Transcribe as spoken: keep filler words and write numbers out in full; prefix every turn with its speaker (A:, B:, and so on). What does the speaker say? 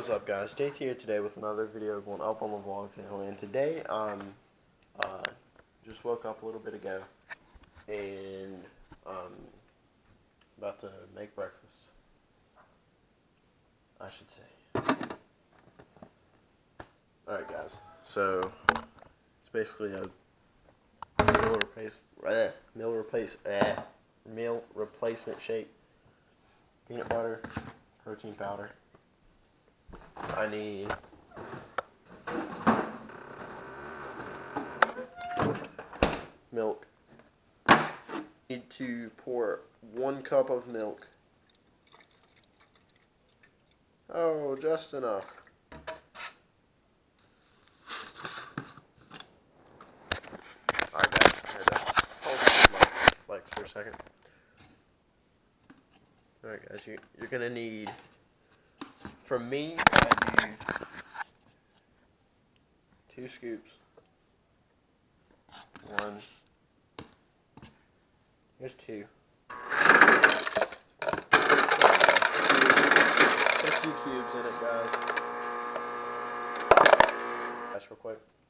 A: What's up, guys? J T here today with another video going up on the vlog channel, and today I'm uh, just woke up a little bit ago and um about to make breakfast, I should say. Alright, guys, so it's basically a meal replace uh, meal replace uh, meal replacement shake. Peanut butter, protein powder. I need milk. I need to pour one cup of milk. Oh, just enough. Alright, guys, I had to hold on my legs for a second. Alright, guys, you, you're gonna need, from me, I use two scoops. One. Here's two. Put a few cubes in it, guys. That's real quick.